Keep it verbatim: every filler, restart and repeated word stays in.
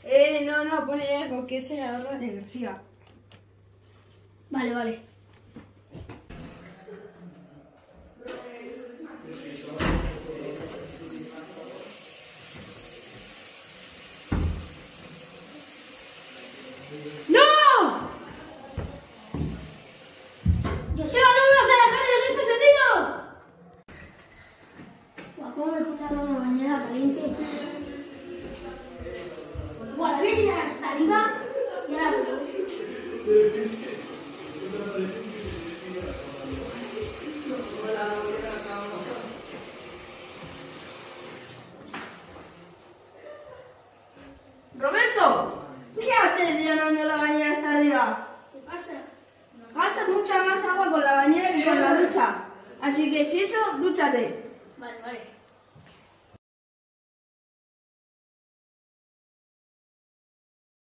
Eh, no, no, pone algo que se ahorra de energía. Vale, vale. ¡No! ¡Joseba, no me vas a dejar el grifo encendido! Buah, ¿cómo me pone ahora una bañera caliente? Buah, la voy a tirar hasta arriba y ahora vuelvo. ¡Roberto! ¿Qué haces llenando la bañera hasta arriba? ¿Qué pasa? Gastas mucha más agua con la bañera que con la ducha. Así que si eso, dúchate. Vale, vale.